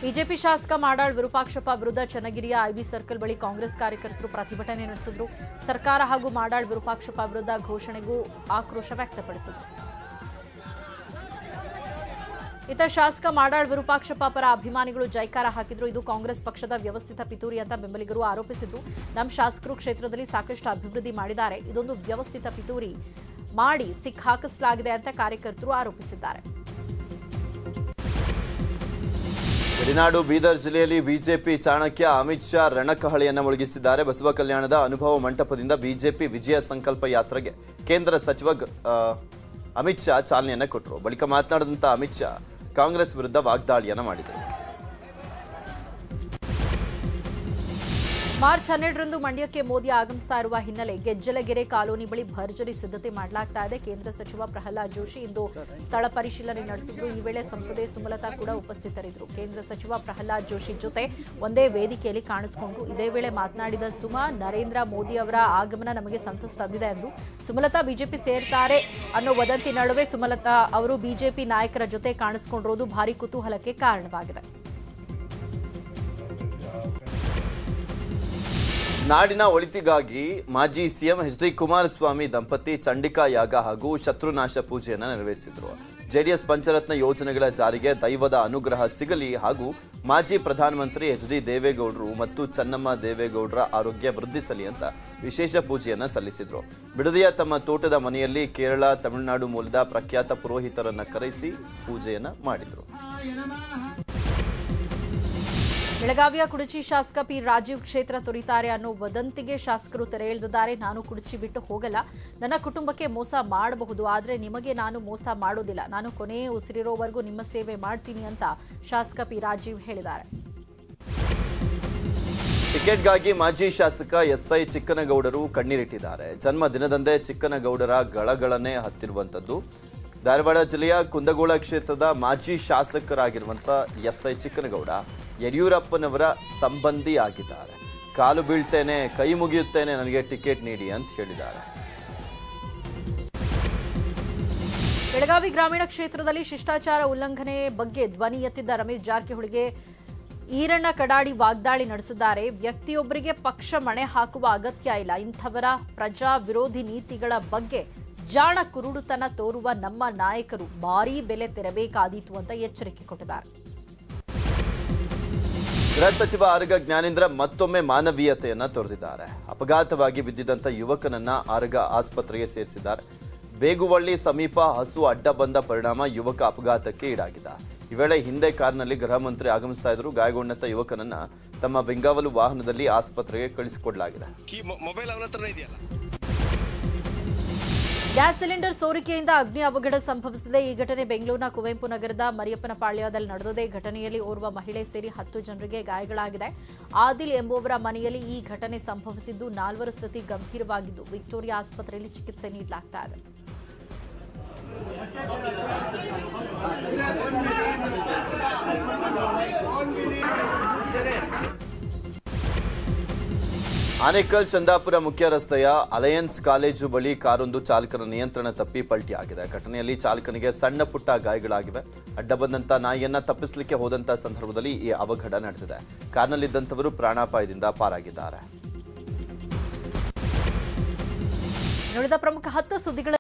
BJP ಶಾಸಕ ಮಾಡಾಳ್ ವಿರೂಪಾಕ್ಷಪ್ಪ ವಿರುದ್ಧ ಚನ್ನಗಿರಿಯ IB circle ಬಳಿ ಕಾಂಗ್ರೆಸ್ ಕಾರ್ಯಕರ್ತರು ಪ್ರತಿಭಟನೆ ನಡೆಸಿದರು. ಸರ್ಕಾರ ಹಾಗೂ ಮಾಡಾಳ್ ವಿರೂಪಾಕ್ಷಪ್ಪ ವಿರುದ್ಧ ಘೋಷಣೆಗೂ ಆಕ್ರೋಶ ವ್ಯಕ್ತಪಡಿಸಿದರು. ಇತ್ತ ಶಾಸಕ ಮಾಡಾಳ್ ವಿರೂಪಾಕ್ಷಪ್ಪ ಪರ ಅಭಿಮಾನಿಗಳು ಜೈಕಾರ ಹಾಕಿದ್ರು. ಇದು ಕಾಂಗ್ರೆಸ್ ಪಕ್ಷದ ವ್ಯವಸ್ಥಿತ ಪಿತೂರಿ ಅಂತ ಬೆಂಬಲಿಗರು ಆರೋಪಿಸಿದ್ರು. ನಮ್ಮ ಶಾಸಕರು ಕ್ಷೇತ್ರದಲ್ಲಿ ಸಾಕಷ್ಟು ಅಭಿವೃದ್ಧಿ ಮಾಡಿದ್ದಾರೆ, ಇದೊಂದು ವ್ಯವಸ್ಥಿತ ಪಿತೂರಿ ಮಾಡಿ ಸಿಕ್ಕಾಕಿಸಲಾಗಿದೆ ಅಂತ ಕಾರ್ಯಕರ್ತರು ಆರೋಪಿಸಿದ್ದಾರೆ. ಗಡಿನಾಡು ಬೀದರ್ ಜಿಲ್ಲೆಯಲ್ಲಿ ಬಿಜೆಪಿ ಚಾಣಕ್ಯ ಅಮಿತ್ ಶಾ ರಣಕಹಳೆಯನ್ನು ಮೊಳಗಿಸಿದ್ದಾರೆ. ಬಸವ ಕಲ್ಯಾಣದ ಅನುಭವ ಮಂಟಪದಿಂದ ಬಿಜೆಪಿ ವಿಜಯ ಸಂಕಲ್ಪ ಯಾತ್ರೆಗೆ ಕೇಂದ್ರ ಸಚಿವ ಅಮಿತ್ ಶಾ ಚಾಲನೆಯನ್ನು ಕೊಟ್ಟರು. ಬಳಿಕ ಮಾತನಾಡಿದಂಥ ಅಮಿತ್ ಶಾ ಕಾಂಗ್ರೆಸ್ ವಿರುದ್ಧ ವಾಗ್ದಾಳಿಯನ್ನು ಮಾಡಿದರು. ಮಾರ್ಚ್ 12ರಂದು ಮಂಡ್ಯಕ್ಕೆ ಮೋದಿ ಆಗಮಿಸ್ತಾ ಇರುವ ಹಿನ್ನೆಲೆ ಗೆಜ್ಜಲಗೆರೆ ಕಾಲೋನಿ ಬಳಿ ಭರ್ಜರಿ ಸಿದ್ಧತೆ ಮಾಡಲಾಗ್ತಾ ಇದೆ. ಕೇಂದ್ರ ಸಚಿವ ಪ್ರಹ್ಲಾದ್ ಜೋಶಿ ಇಂದು ಸ್ಥಳ ಪರಿಶೀಲನೆ ನಡೆಸಿದ್ರು. ಈ ವೇಳೆ ಸಂಸದೆ ಸುಮಲತಾ ಕೂಡ ಉಪಸ್ಥಿತರಿದ್ದರು. ಕೇಂದ್ರ ಸಚಿವ ಪ್ರಹ್ಲಾದ್ ಜೋಶಿ ಜೊತೆ ಒಂದೇ ವೇದಿಕೆಯಲ್ಲಿ ಕಾಣಿಸಿಕೊಂಡ್ರು. ಇದೇ ವೇಳೆ ಮಾತನಾಡಿದ ಸುಮಾ, ನರೇಂದ್ರ ಮೋದಿ ಅವರ ಆಗಮನ ನಮಗೆ ಸಂತಸ ತಂದಿದೆ ಎಂದರು. ಸುಮಲತಾ ಬಿಜೆಪಿ ಸೇರ್ತಾರೆ ಅನ್ನೋ ವದಂತಿ ನಡುವೆ ಸುಮಲತಾ ಅವರು ಬಿಜೆಪಿ ನಾಯಕರ ಜೊತೆ ಕಾಣಿಸಿಕೊಂಡಿರೋದು ಭಾರೀ ಕುತೂಹಲಕ್ಕೆ ಕಾರಣವಾಗಿದೆ. ನಾಡಿನ ಒಳಿತಿಗಾಗಿ ಮಾಜಿ ಸಿಎಂ ಎಚ್.ಡಿ. ಕುಮಾರಸ್ವಾಮಿ ದಂಪತಿ ಚಂಡಿಕಾ ಯಾಗ ಹಾಗೂ ಶತ್ರುನಾಶ ಪೂಜೆಯನ್ನು ನೆರವೇರಿಸಿದರು. ಜೆಡಿಎಸ್ ಪಂಚರತ್ನ ಯೋಜನೆಗಳ ಜಾರಿಗೆ ದೈವದ ಅನುಗ್ರಹ ಸಿಗಲಿ ಹಾಗೂ ಮಾಜಿ ಪ್ರಧಾನಮಂತ್ರಿ ಎಚ್.ಡಿ. ದೇವೇಗೌಡರು ಮತ್ತು ಚೆನ್ನಮ್ಮ ದೇವೇಗೌಡರ ಆರೋಗ್ಯ ವೃದ್ಧಿಸಲಿ ಅಂತ ವಿಶೇಷ ಪೂಜೆಯನ್ನು ಸಲ್ಲಿಸಿದರು. ಬಿಡದಿಯ ತಮ್ಮ ತೋಟದ ಮನೆಯಲ್ಲಿ ಕೇರಳ, ತಮಿಳುನಾಡು ಮೂಲದ ಪ್ರಖ್ಯಾತ ಪುರೋಹಿತರನ್ನು ಕರೆಸಿ ಪೂಜೆಯನ್ನು ಮಾಡಿದರು. ಬೆಳಗಾವಿಯ ಕುಡಚಿ ಶಾಸಕ ಪಿ ರಾಜೀವ್ ಕ್ಷೇತ್ರ ತೊರೆಯುತ್ತಾರೆ ಅನ್ನೋ ವದಂತಿಗೆ ಶಾಸಕರು ತೆರೆ ಎಳೆದಿದ್ದಾರೆ. ನಾನು ಕುಡಚಿ ಬಿಟ್ಟು ಹೋಗಲ್ಲ, ನನ್ನ ಕುಟುಂಬಕ್ಕೆ ಮೋಸ ಮಾಡಬಹುದು, ಆದರೆ ನಿಮಗೆ ನಾನು ಮೋಸ ಮಾಡೋದಿಲ್ಲ. ನಾನು ಕೊನೆಯೇ ಉಸಿರಿರೋವರೆಗೂ ನಿಮ್ಮ ಸೇವೆ ಮಾಡ್ತೀನಿ ಅಂತ ಶಾಸಕ ಪಿ ರಾಜೀವ್ ಹೇಳಿದ್ದಾರೆ. ಟಿಕೆಟ್ಗಾಗಿ ಮಾಜಿ ಶಾಸಕ ಎಸ್ಐ ಚಿಕ್ಕನಗೌಡರು ಕಣ್ಣೀರಿಟ್ಟಿದ್ದಾರೆ. ಜನ್ಮ ದಿನದಂದೇ ಚಿಕ್ಕನಗೌಡರ ಗಳಗಳನ್ನೇ ಹತ್ತಿರುವಂಥದ್ದು. ಧಾರವಾಡ ಜಿಲ್ಲೆಯ ಕುಂದಗೋಳ ಕ್ಷೇತ್ರದ ಮಾಜಿ ಶಾಸಕರಾಗಿರುವಂಥ ಎಸ್ಐ ಚಿಕ್ಕನಗೌಡ ಯಡಿಯೂರಪ್ಪನವರ ಸಂಬಂಧಿ ಆಗಿದ್ದಾರೆ. ಕಾಲು ಬೀಳ್ತೇನೆ, ಕೈ ಮುಗಿಯುತ್ತೇನೆ, ನನಗೆ ಟಿಕೆಟ್ ನೀಡಿ ಅಂತ ಹೇಳಿದ್ದಾರೆ. ಬೆಳಗಾವಿ ಗ್ರಾಮೀಣ ಕ್ಷೇತ್ರದಲ್ಲಿ ಶಿಷ್ಟಾಚಾರ ಉಲ್ಲಂಘನೆ ಬಗ್ಗೆ ಧ್ವನಿ ಎತ್ತಿದ್ದ ರಮೇಶ್ ಜಾರಕಿಹೊಳಿಗೆ ಈರಣ್ಣ ಕಡಾಡಿ ವಾಗ್ದಾಳಿ ನಡೆಸಿದ್ದಾರೆ. ವ್ಯಕ್ತಿಯೊಬ್ಬರಿಗೆ ಪಕ್ಷ ಮಣೆ ಹಾಕುವ ಅಗತ್ಯ ಇಲ್ಲ. ಇಂಥವರ ಪ್ರಜಾ ವಿರೋಧಿ ನೀತಿಗಳ ಬಗ್ಗೆ ಜಾಣ ಕುರುಡುತನ ತೋರುವ ನಮ್ಮ ನಾಯಕರು ಭಾರೀ ಬೆಲೆ ತೆರಬೇಕಾದೀತು ಅಂತ ಎಚ್ಚರಿಕೆ ಕೊಟ್ಟಿದ್ದಾರೆ. ಗೃಹ ಸಚಿವ ಆರಗ ಜ್ಞಾನೇಂದ್ರ ಮತ್ತೊಮ್ಮೆ ಮಾನವೀಯತೆಯನ್ನ ತೋರಿಸಿದ್ದಾರೆ. ಅಪಘಾತವಾಗಿ ಬಿದ್ದಿದ್ದಂಥ ಯುವಕನನ್ನ ಆರಗ ಆಸ್ಪತ್ರೆಗೆ ಸೇರಿಸಿದ್ದಾರೆ. ಬೇಗುವಳ್ಳಿ ಸಮೀಪ ಹಸು ಅಡ್ಡ ಬಂದ ಪರಿಣಾಮ ಯುವಕ ಅಪಘಾತಕ್ಕೆ ಈಡಾಗಿದ್ದ. ಈ ವೇಳೆ ಹಿಂದೆ ಕಾರ್ನಲ್ಲಿ ಗೃಹ ಮಂತ್ರಿ ಆಗಮಿಸ್ತಾ ಇದ್ರು. ಗಾಯಗೊಂಡಂತ ಯುವಕನನ್ನ ತಮ್ಮ ಬೆಂಗಾವಲು ವಾಹನದಲ್ಲಿ ಆಸ್ಪತ್ರೆಗೆ ಕಳಿಸಿಕೊಡಲಾಗಿದೆ. ಗ್ಯಾಸ್ ಸಿಲಿಂಡರ್ ಸೋರಿಕೆಯಿಂದ ಅಗ್ನಿ ಅವಘಡ ಸಂಭವಿಸಿದೆ. ಈ ಘಟನೆ ಬೆಂಗಳೂರಿನ ಕುವೆಂಪು ನಗರದ ಮರಿಯಪ್ಪನಪಾಳ್ಯದಲ್ಲಿ ನಡೆದಿದೆ. ಘಟನೆಯಲ್ಲಿ ಓರ್ವ ಮಹಿಳೆ ಸೇರಿ 10 ಜನರಿಗೆ ಗಾಯಗಳಾಗಿದೆ. ಆದಿಲ್ ಎಂಬುವರ ಮನೆಯಲ್ಲಿ ಈ ಘಟನೆ ಸಂಭವಿಸಿದ್ದು 4ರ ಸ್ಥಿತಿ ಗಂಭೀರವಾಗಿದ್ದು ವಿಕ್ಟೋರಿಯಾ ಆಸ್ಪತ್ರೆಯಲ್ಲಿ ಚಿಕಿತ್ಸೆ ನೀಡಲಾಗ್ತಾ ಇದೆ. ಆನೇಕಲ್ ಚಂದಾಪುರ ಮುಖ್ಯ ರಸ್ತೆಯ ಅಲಯನ್ಸ್ ಕಾಲೇಜು ಬಳಿ ಕಾರೊಂದು ಚಾಲಕನ ನಿಯಂತ್ರಣ ತಪ್ಪಿ ಪಲ್ಟಿಯಾಗಿದೆ. ಘಟನೆಯಲ್ಲಿ ಚಾಲಕನಿಗೆ ಸಣ್ಣ ಪುಟ್ಟ ಗಾಯಗಳಾಗಿವೆ. ಅಡ್ಡ ಬಂದಂತ ನಾಯಿಯನ್ನ ತಪ್ಪಿಸಲಿಕ್ಕೆ ಹೋದಂತ ಸಂದರ್ಭದಲ್ಲಿ ಈ ಅವಘಡ ನಡೆದಿದೆ. ಕಾರ್ನಲ್ಲಿದ್ದಂಥವರು ಪ್ರಾಣಾಪಾಯದಿಂದ ಪಾರಾಗಿದ್ದಾರೆ. ನೋಡಿದ ಪ್ರಮುಖ 10 ಸುದ್ದಿಗಳ